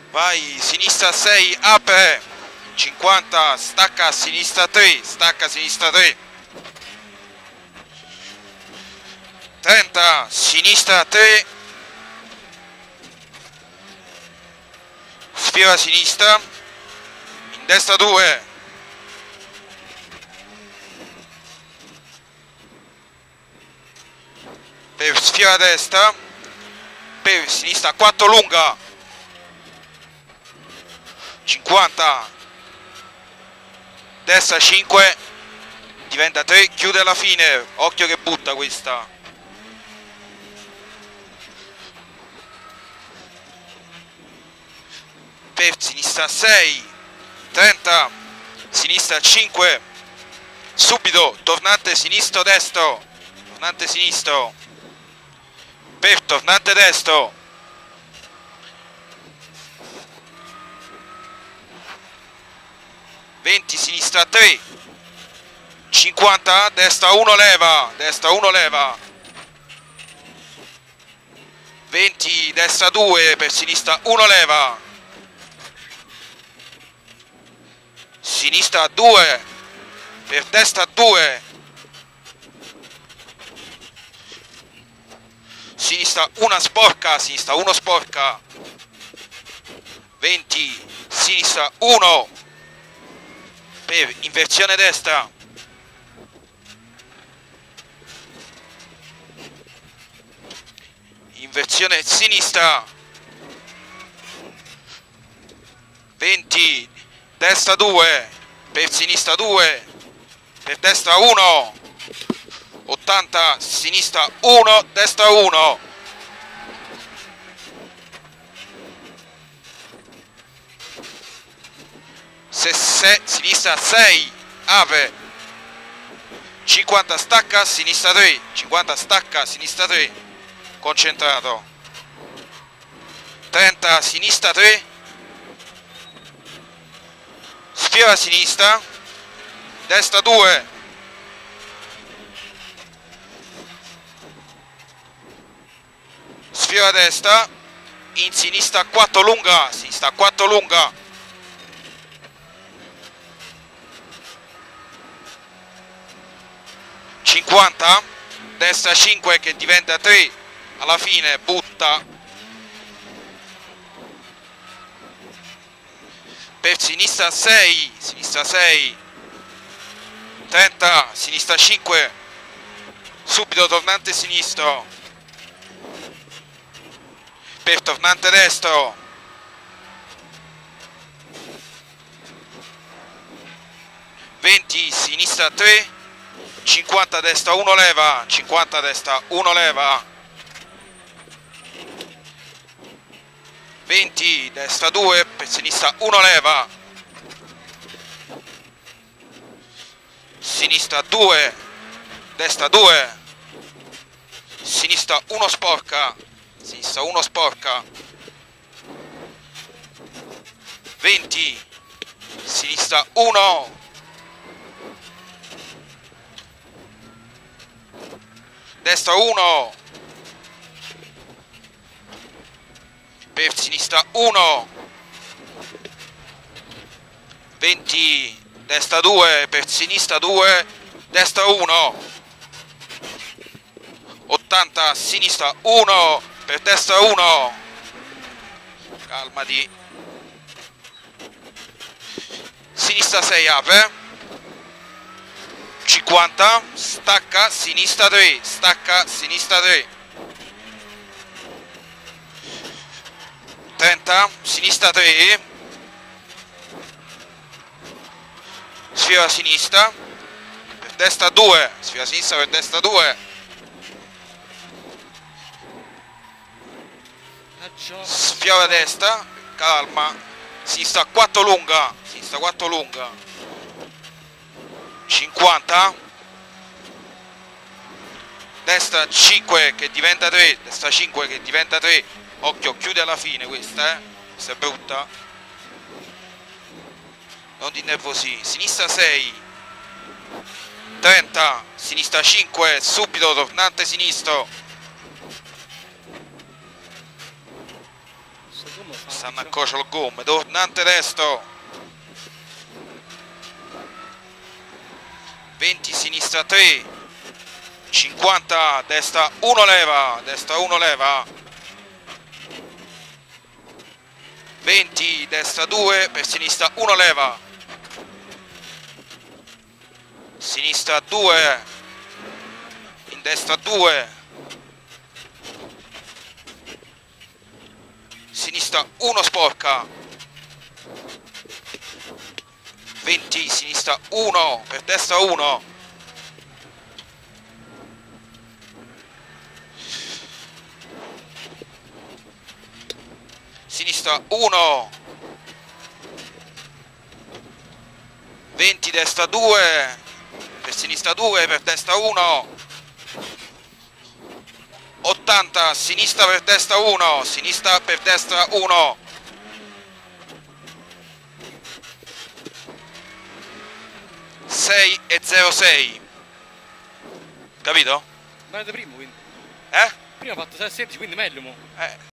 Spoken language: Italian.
vai, sinistra 6, apre, 50, stacca a sinistra 3, stacca a sinistra 3, 30, sinistra 3, sfila a sinistra, in destra 2, per sfila a destra, per sinistra 4 lunga, 50, destra 5, diventa 3, chiude alla fine, occhio che butta questa, per sinistra 6, 30, sinistra 5, subito, tornante sinistro destro, tornante sinistro, per tornante destro, 20, sinistra 3, 50, destra 1 leva, destra 1 leva, 20, destra 2, per sinistra 1 leva, sinistra 2, per destra 2, sinistra 1 sporca, sinistra 1 sporca, 20, sinistra 1, per inversione destra, inversione sinistra, 20, destra 2, per sinistra 2, per destra 1, 80, sinistra 1, destra 1, sinistra 6, apre, 50, stacca, sinistra 3, 50, stacca, sinistra 3, concentrato, 30, sinistra 3, sfila a sinistra, destra 2, sfila a destra, in sinistra 4 lunga, sinistra 4 lunga, 50, destra 5 che diventa 3, alla fine butta, per sinistra 6, sinistra 6, 30, sinistra 5, subito tornante sinistro, per tornante destro, 20, sinistra 3, 50, destra 1 leva, 50, destra 1 leva, 20, destra 2, per sinistra 1 leva, sinistra 2, destra 2, sinistra 1 sporca, sinistra 1 sporca, 20, sinistra 1, destra 1, per sinistra 1, 20, destra 2, per sinistra 2, destra 1, 80, sinistra 1, per destra 1, calmati, sinistra 6 apre, 50, stacca, sinistra 3, stacca, sinistra 3, 30, sinistra 3, sfila a sinistra, per destra 2, sfila a sinistra per destra 2, sfila a destra, calma, sinistra 4 lunga, sinistra 4 lunga, 50, destra 5 che diventa 3, destra 5 che diventa 3, occhio, chiude alla fine questa, questa è brutta, non ti innervosì, sinistra 6, 30, sinistra 5, subito tornante sinistro, Stanno a cocio le gomme. Tornante destro. 20 sinistra 3. 50 destra 1 leva. Destra 1 leva. 20 destra 2 per sinistra 1 leva. Sinistra 2. In destra 2. Sinistra 1 sporca. 20 sinistra 1 per destra 1. Sinistra 1. 20 destra 2 per sinistra 2 per destra 1. 80 sinistra per destra 1. Sinistra per destra 1. 6 e 06. Capito? Ma è da primo, quindi. Eh? Prima ho fatto 6 e 16, quindi meglio mo.